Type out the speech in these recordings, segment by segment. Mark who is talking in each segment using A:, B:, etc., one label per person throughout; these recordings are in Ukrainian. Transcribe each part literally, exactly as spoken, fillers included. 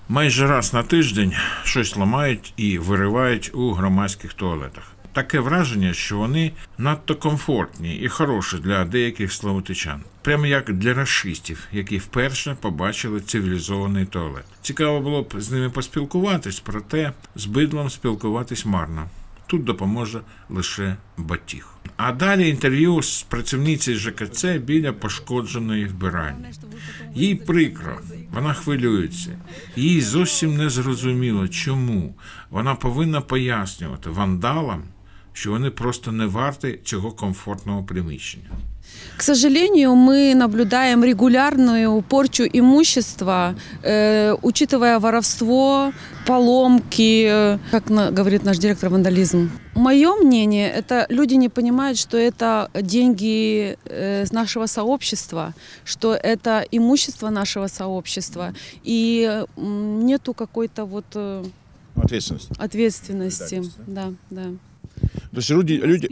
A: Майже раз на тиждень щось ламають і виривають у громадських туалетах. Таке враження, що вони надто комфортні і хороші для деяких славутичан. Прямо як для рашистів, які вперше побачили цивілізований туалет. Цікаво було б з ними поспілкуватись, проте з бидлом спілкуватись марно. Тут допоможе лише батіг. А далі інтерв'ю з працівницею ЖКЦ біля пошкодженої вбиральні. Їй прикро, вона хвилюється. Їй зовсім не зрозуміло, чому. Вона повинна пояснювати вандалам, что они просто не варты цього комфортного приміщення.
B: К сожалению, мы наблюдаем регулярную порчу имущества, э, учитывая воровство, поломки, э, как на, говорит наш директор, вандализм. Мое мнение, это люди не понимают, что это деньги э, нашего сообщества, что это имущество нашего сообщества, и э, нету какой-то вот э,
C: ответственности.
B: Ответственности, да, да.
C: Тобто люди, люди,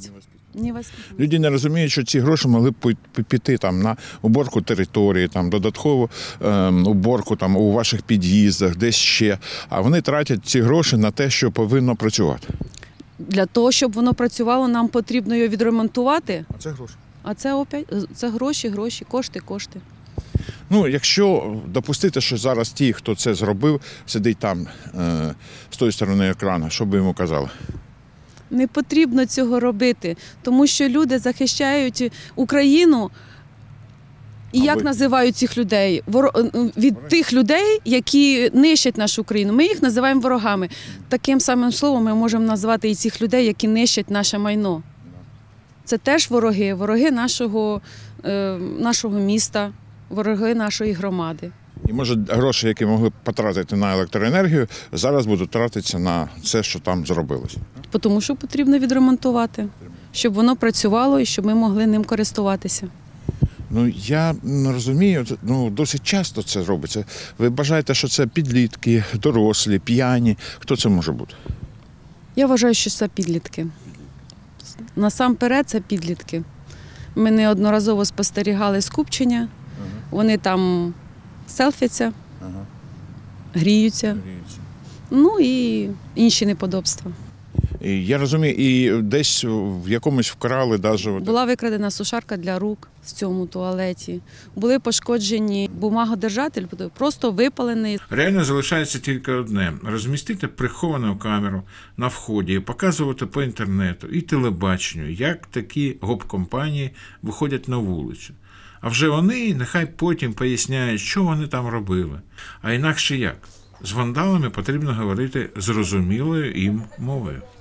C: люди не розуміють, що ці гроші могли б піти там, на уборку території, там, додаткову е, уборку там, у ваших під'їздах, десь ще. А вони тратять ці гроші на те, що повинно працювати.
B: Для того, щоб воно працювало, нам потрібно його відремонтувати.
C: А це гроші.
B: А це опять це гроші, гроші, кошти, кошти.
C: Ну, якщо допустити, що зараз ті, хто це зробив, сидить там, е, з тої сторони екрану, що б йому казали?
B: Не потрібно цього робити, тому що люди захищають Україну. І як називають цих людей? Від тих людей, які нищать нашу країну. Ми їх називаємо ворогами. Таким самим словом ми можемо назвати і цих людей, які нищать наше майно. Це теж вороги, вороги нашого, нашого міста, вороги нашої громади.
C: І, може, гроші, які могли б потратити на електроенергію, зараз будуть тратитися на це, що там зробилось.
B: Тому що потрібно відремонтувати, щоб воно працювало і щоб ми могли ним користуватися.
C: Ну, я не розумію, ну, досить часто це робиться. Ви вважаєте, що це підлітки, дорослі, п'яні? Хто це може бути?
B: Я вважаю, що це підлітки. Насамперед це підлітки. Ми неодноразово спостерігали скупчення, вони там селфяться, ага. гріються, гріються, ну і інші неподобства.
C: І, я розумію, і десь в якомусь вкрали навіть...
B: Була викрадена сушарка для рук в цьому туалеті. Були пошкоджені бумагодержатель, просто випалений.
A: Реально залишається тільки одне – розмістити приховану камеру на вході і показувати по інтернету і телебаченню, як такі гоп-компанії виходять на вулицю. А вже вони нехай потім поясняють, що вони там робили. А інакше як? З вандалами потрібно говорити зрозумілою їм мовою.